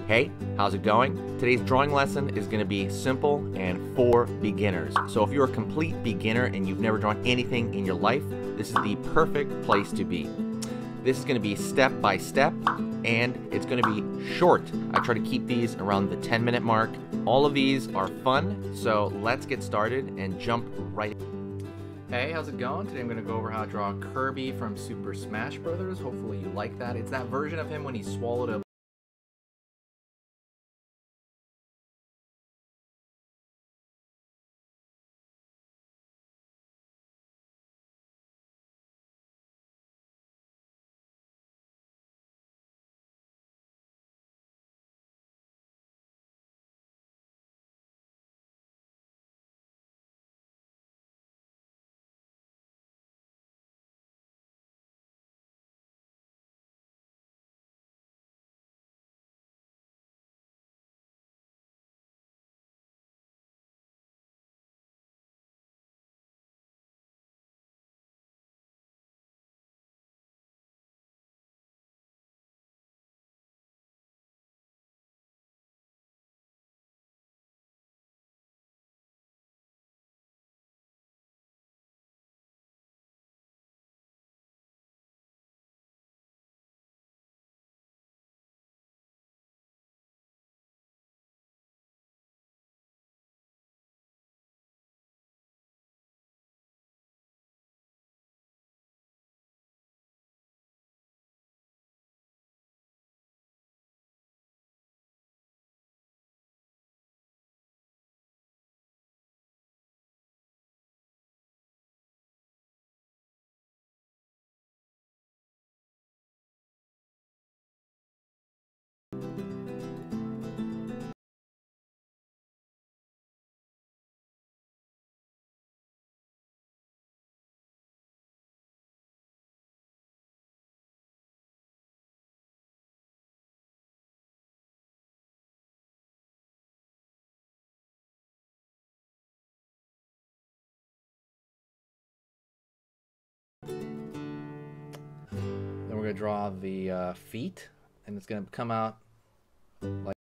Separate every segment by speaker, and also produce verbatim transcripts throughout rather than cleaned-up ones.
Speaker 1: Hey, how's it going? Today's drawing lesson is going to be simple and for beginners. So if you're a complete beginner and you've never drawn anything in your life, this is the perfect place to be. This is going to be step by step and it's going to be short. I try to keep these around the ten minute mark. All of these are fun, so let's get started and jump right in. Hey, how's it going? Today I'm going to go over how to draw Kirby from Super Smash Brothers. Hopefully you like that. It's that version of him when he swallowed a Then we're going to draw the uh, feet, and it's going to come out like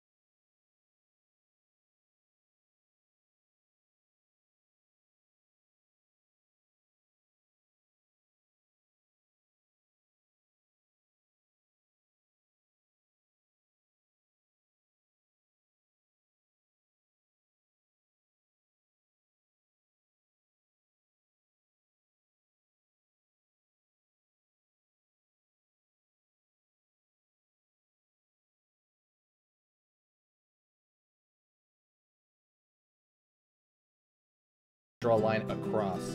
Speaker 1: draw a line across.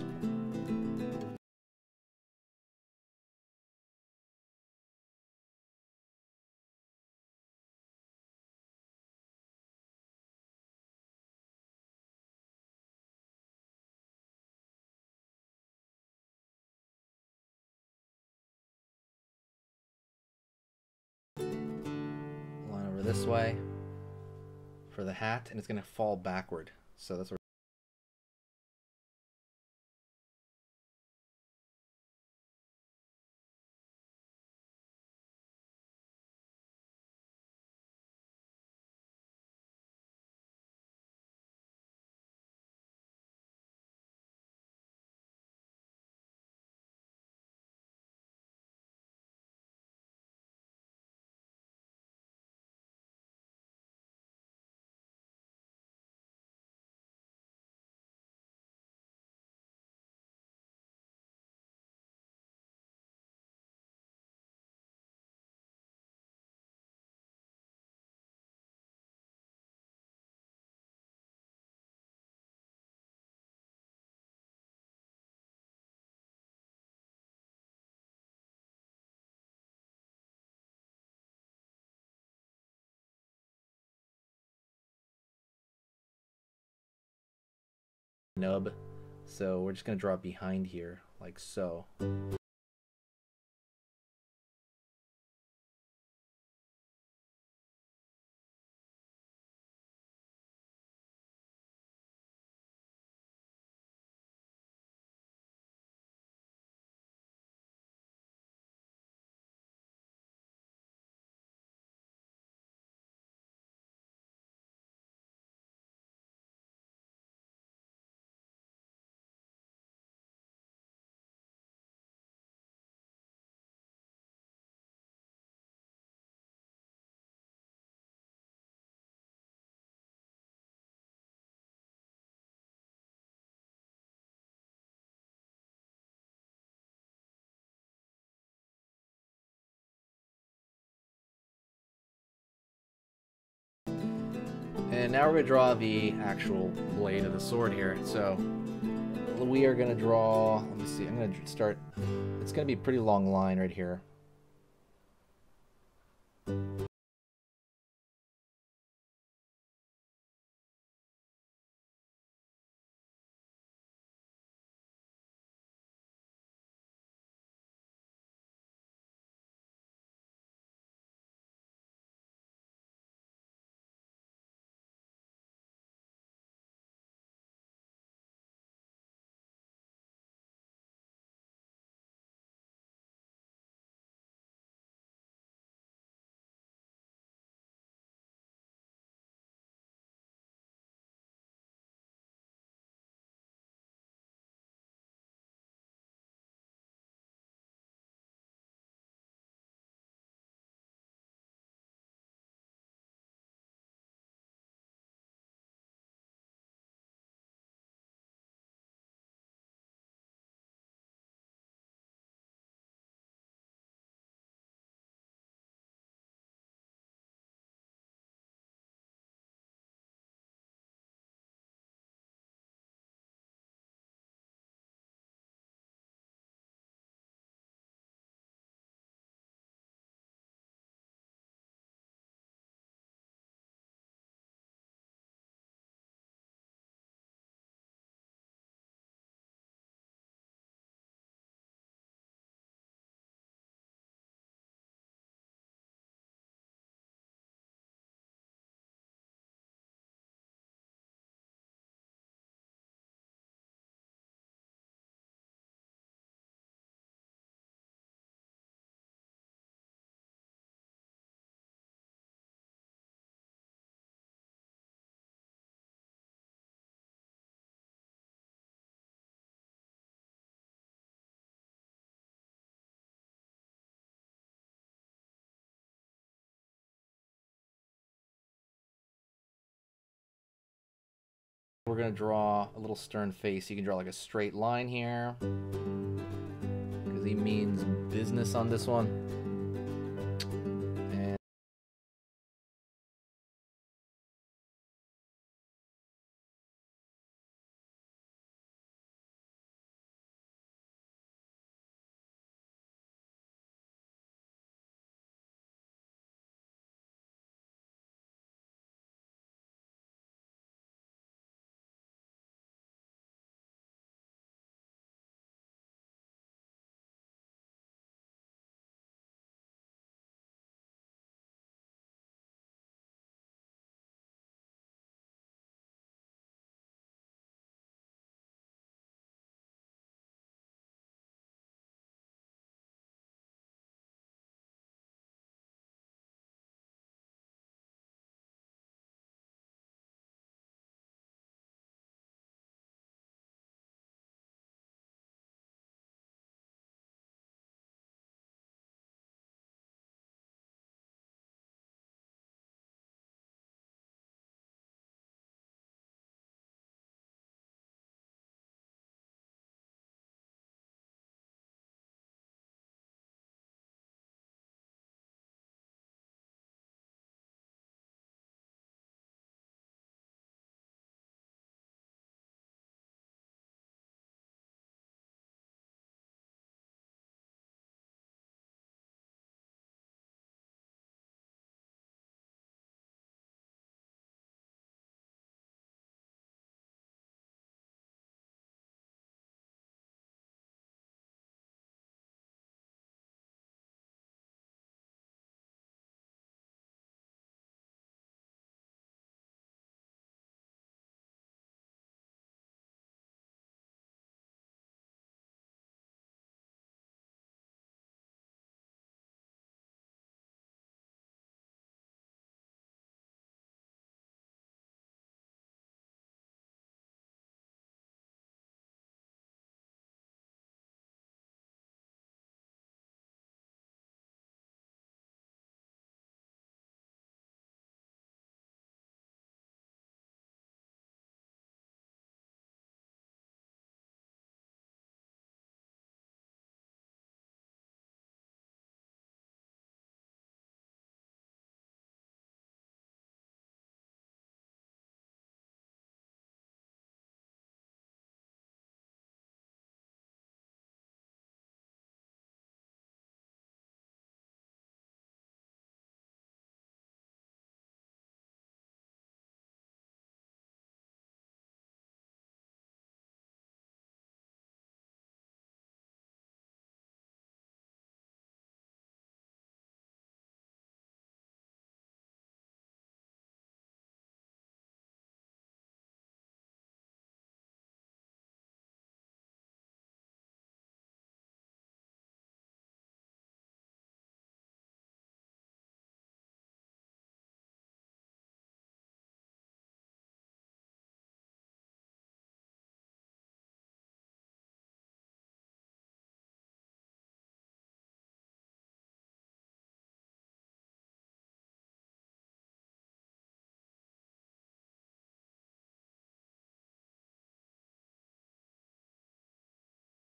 Speaker 1: Line over this way for the hat, and it's going to fall backward. So that's where nub. So we're just going to draw behind here like so. And now we're going to draw the actual blade of the sword here. So we are going to draw, let me see, I'm going to start, it's going to be a pretty long line right here. We're going to draw a little stern face. You can draw like a straight line here, because he means business on this one. And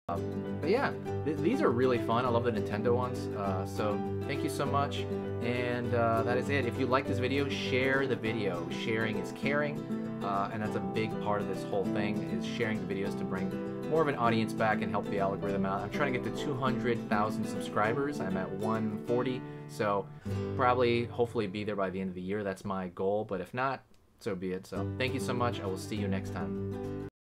Speaker 2: But yeah, th these are really fun. I love the Nintendo ones. Uh, so thank you so much. And uh, that is it. If you like this video, share the video. Sharing is caring. Uh, and that's a big part of this whole thing, is sharing the videos to bring more of an audience back and help the algorithm out. I'm trying to get to two hundred thousand subscribers. I'm at one forty. So probably, hopefully be there by the end of the year. That's my goal. But if not, so be it. So thank you so much. I will see you next time.